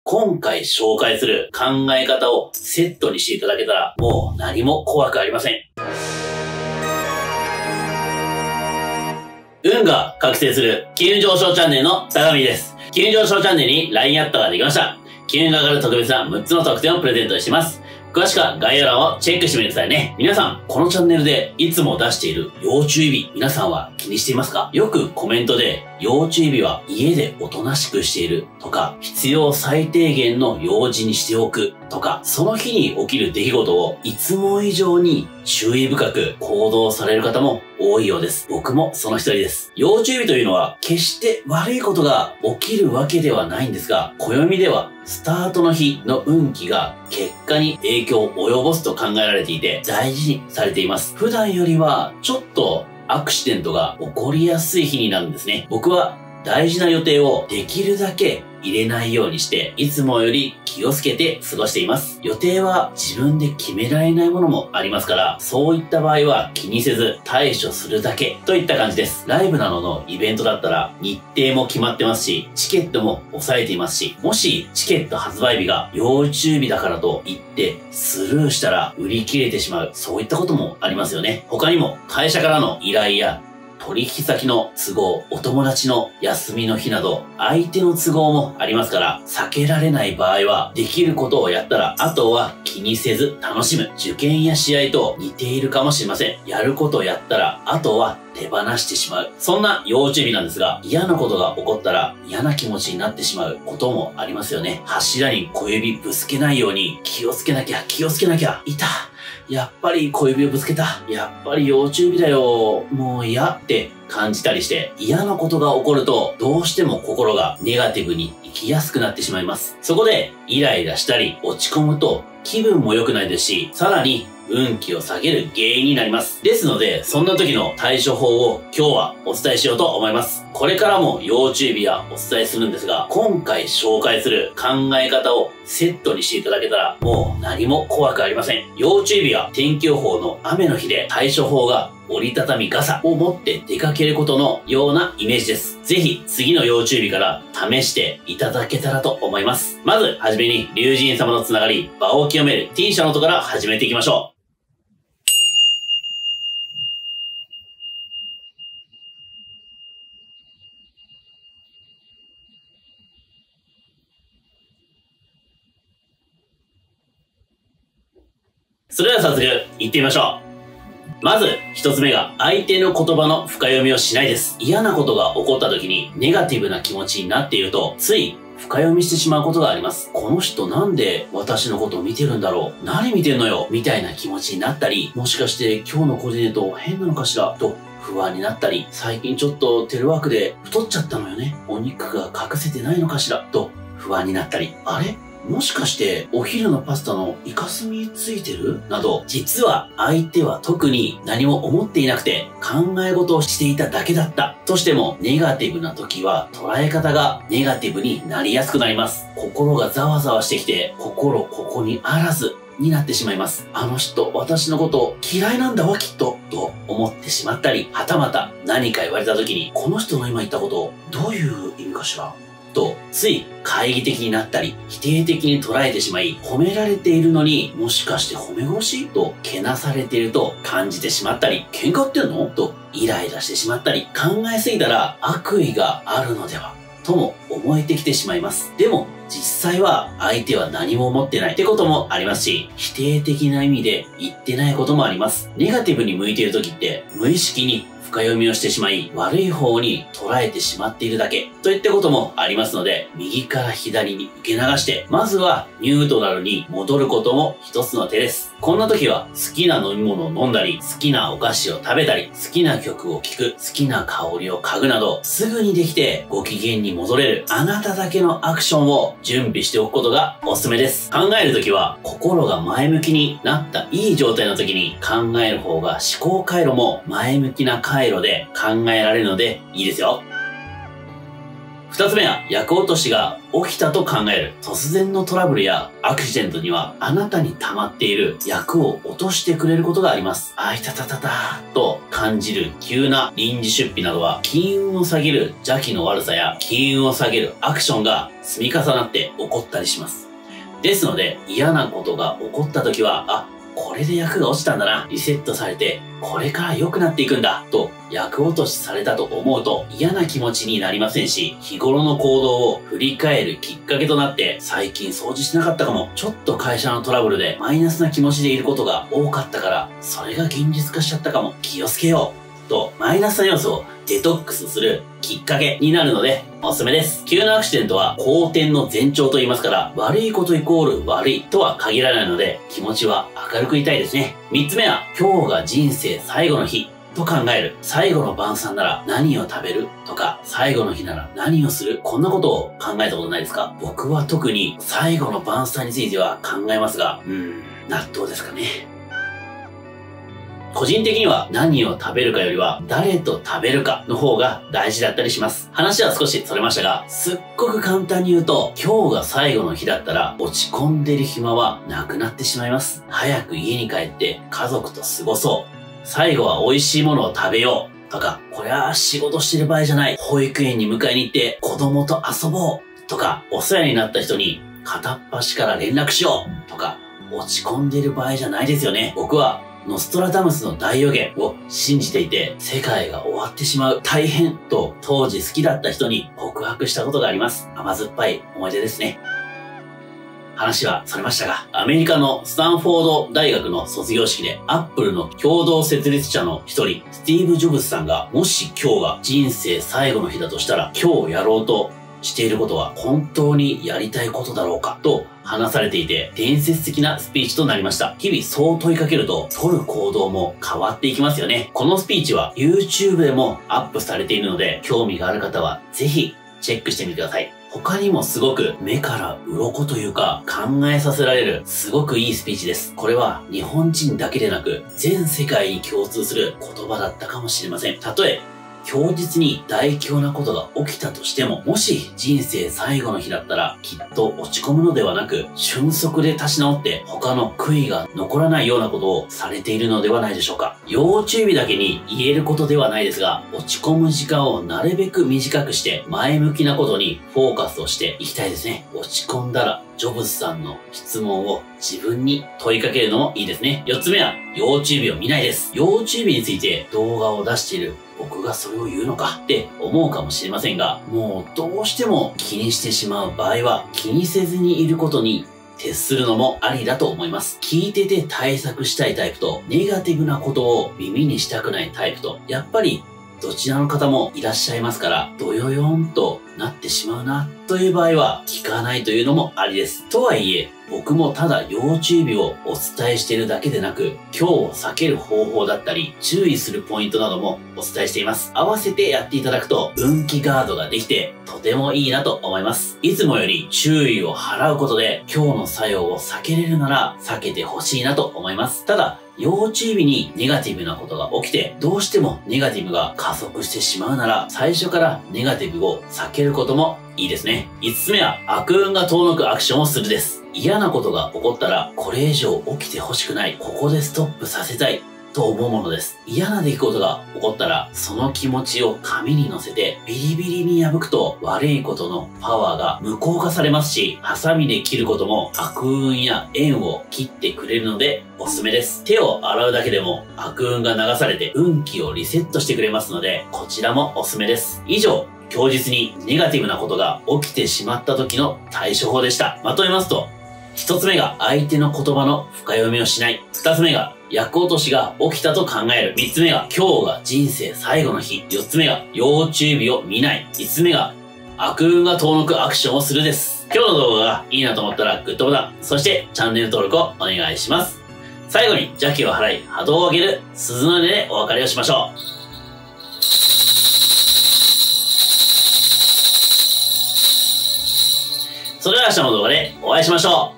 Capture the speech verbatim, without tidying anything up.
今回紹介する考え方をセットにしていただけたら、もう何も怖くありません。運が覚醒する金運上昇チャンネルの相模です。金運上昇チャンネルに ライン アットができました。金運が上がる特別なむっつの特典をプレゼントしています。詳しくは概要欄をチェックしてみてくださいね。皆さん、このチャンネルでいつも出している要注意日、皆さんは気にしていますか？よくコメントで、要注意日は家でおとなしくしているとか、必要最低限の用事にしておくとか、その日に起きる出来事をいつも以上に注意深く行動される方も多いようです。僕もその一人です。要注意日というのは決して悪いことが起きるわけではないんですが、暦ではスタートの日の運気が結果に影響を及ぼすと考えられていて大事にされています。普段よりはちょっとアクシデントが起こりやすい日になるんですね。僕は大事な予定をできるだけ入れないようにして、いつもより気をつけて過ごしています。予定は自分で決められないものもありますから、そういった場合は気にせず対処するだけといった感じです。ライブなどのイベントだったら日程も決まってますし、チケットも抑えていますし、もしチケット発売日が要注意日だからと言ってスルーしたら売り切れてしまう、そういったこともありますよね。他にも会社からの依頼や取引先の都合、お友達の休みの日など、相手の都合もありますから、避けられない場合は、できることをやったら、あとは気にせず楽しむ。受験や試合と似ているかもしれません。やることをやったら、あとは手放してしまう。そんな要注意日なんですが、嫌なことが起こったら嫌な気持ちになってしまうこともありますよね。柱に小指ぶつけないように気をつけなきゃ、気をつけなきゃ。いた。やっぱり小指をぶつけた。やっぱり要注意日だよ。もう嫌って感じたりして、嫌なことが起こるとどうしても心がネガティブに生きやすくなってしまいます。そこでイライラしたり落ち込むと気分も良くないですし、さらに運気を下げる原因になります。ですので、そんな時の対処法を今日はお伝えしようと思います。これからも要注意日はお伝えするんですが、今回紹介する考え方をセットにしていただけたら、もう何も怖くありません。要注意日は天気予報の雨の日で、対処法が折りたたみ傘を持って出かけることのようなイメージです。ぜひ次の要注意日から試していただけたらと思います。まずはじめに龍神様のつながり、場を清める T 社の音から始めていきましょう。それでは早速行ってみましょう。まず一つ目が相手の言葉の深読みをしないです。嫌なことが起こった時にネガティブな気持ちになっているとつい深読みしてしまうことがあります。この人なんで私のことを見てるんだろう、何見てんのよみたいな気持ちになったり、もしかして今日のコーディネート変なのかしらと不安になったり、最近ちょっとテレワークで太っちゃったのよね、お肉が隠せてないのかしらと不安になったり、あれもしかしてお昼のパスタのイカスミついてるなど、実は相手は特に何も思っていなくて考え事をしていただけだったとしても、ネガティブな時は捉え方がネガティブになりやすくなります。心がざわざわしてきて、心ここにあらずになってしまいます。あの人私のこと嫌いなんだわきっとと思ってしまったり、はたまた何か言われた時に、この人の今言ったことどういう意味かしらとつい懐疑的になったり、否定的に捉えてしまい、褒められているのにもしかして褒め殺しとけなされていると感じてしまったり、喧嘩売ってんのとイライラしてしまったり、考えすぎたら悪意があるのではとも思えてきてしまいます。でも実際は相手は何も思ってないってこともありますし、否定的な意味で言ってないこともあります。ネガティブに向いている時って無意識に深読みをしてしまい、悪い方に捉えてしまっているだけといったこともありますので、右から左に受け流して、まずはニュートラルに戻ることも一つの手です。こんな時は好きな飲み物を飲んだり、好きなお菓子を食べたり、好きな曲を聴く、好きな香りを嗅ぐなど、すぐにできてご機嫌に戻れるあなただけのアクションを準備しておくことがおすすめです。考える時は心が前向きになったいい状態の時に考える方が思考回路も前向きな回路で考えられるのでいいですよ。 二つ目は、役落としが起きたと考える。突然のトラブルやアクシデントには、あなたに溜まっている役を落としてくれることがあります。あいたたたたーと感じる急な臨時出費などは、金運を下げる邪気の悪さや金運を下げるアクションが積み重なって起こったりします。ですので、嫌なことが起こった時は、あ、これで役が落ちたんだな、リセットされて、これから良くなっていくんだ、と役落としされたと思うと嫌な気持ちになりませんし、日頃の行動を振り返るきっかけとなって、最近掃除しなかったかも、ちょっと会社のトラブルでマイナスな気持ちでいることが多かったから、それが現実化しちゃったかも、気をつけよう、とマイナスな要素をデトックスするきっかけになるので、おすすめです。急なアクシデントは好転の前兆と言いますから、悪いことイコール悪いとは限らないので、気持ちは明るくいたいですね。三つ目は、今日が人生最後の日と考える。最後の晩餐なら何を食べるとか、最後の日なら何をする、こんなことを考えたことないですか？僕は特に最後の晩餐については考えますが、うーん、納豆ですかね。個人的には何を食べるかよりは誰と食べるかの方が大事だったりします。話は少しそれましたが、すっごく簡単に言うと、今日が最後の日だったら落ち込んでる暇はなくなってしまいます。早く家に帰って家族と過ごそう。最後は美味しいものを食べよう。とか、こりゃ仕事してる場合じゃない。保育園に迎えに行って子供と遊ぼう。とか、お世話になった人に片っ端から連絡しよう。とか、落ち込んでる場合じゃないですよね。僕はノストラダムスの大予言を信じていて、世界が終わってしまう、大変と当時好きだった人に告白したことがあります。甘酸っぱい思い出ですね。話はそれましたが、アメリカのスタンフォード大学の卒業式で、アップルの共同設立者の一人、スティーブ・ジョブズさんが、もし今日が人生最後の日だとしたら、今日やろうとしていることは本当にやりたいことだろうかと話されていて、伝説的なスピーチとなりました。日々そう問いかけると、取る行動も変わっていきますよね。このスピーチは YouTube でもアップされているので、興味がある方はぜひチェックしてみてください。他にもすごく目から鱗というか考えさせられるすごくいいスピーチです。これは日本人だけでなく全世界に共通する言葉だったかもしれません。たとえ強実に大凶なことが起きたとしても、もし人生最後の日だったらきっと落ち込むのではなく、瞬足で立ち直って他の悔いが残らないようなことをされているのではないでしょうか。要注意だけに言えることではないですが、落ち込む時間をなるべく短くして前向きなことにフォーカスをしていきたいですね。落ち込んだらジョブズさんの質問を自分に問いかけるのもいいですね。四つ目は、要注意を見ないです。要注意について動画を出している僕がそれを言うのかって思うかもしれませんが、もうどうしても気にしてしまう場合は気にせずにいることに徹するのもありだと思います。聞いてて対策したいタイプと、ネガティブなことを耳にしたくないタイプと、やっぱりどちらの方もいらっしゃいますから、ドヨヨンとなってしまうなという場合は聞かないというのもありです。とはいえ、僕もただ要注意をお伝えしているだけでなく、今日を避ける方法だったり、注意するポイントなどもお伝えしています。合わせてやっていただくと、運気ガードができて、とてもいいなと思います。いつもより注意を払うことで、今日の作用を避けれるなら、避けてほしいなと思います。ただ、要注意にネガティブなことが起きて、どうしてもネガティブが加速してしまうなら、最初からネガティブを避けることもいいですね。五つ目は、悪運が遠のくアクションをするです。嫌なことが起こったら、これ以上起きてほしくない。ここでストップさせたい。と思うものです。嫌な出来事が起こったら、その気持ちを紙に乗せてビリビリに破くと悪いことのパワーが無効化されますし、ハサミで切ることも悪運や縁を切ってくれるのでおすすめです。手を洗うだけでも悪運が流されて運気をリセットしてくれますので、こちらもおすすめです。以上、強実にネガティブなことが起きてしまった時の対処法でした。まとめますと、一つ目が相手の言葉の深読みをしない。二つ目が役落としが起きたと考える。三つ目が今日が人生最後の日。四つ目が要注意を見ない。五つ目が悪運が遠のくアクションをするです。今日の動画がいいなと思ったらグッドボタン、そしてチャンネル登録をお願いします。最後に邪気を払い波動を上げる鈴の音でお別れをしましょう。それでは明日の動画でお会いしましょう。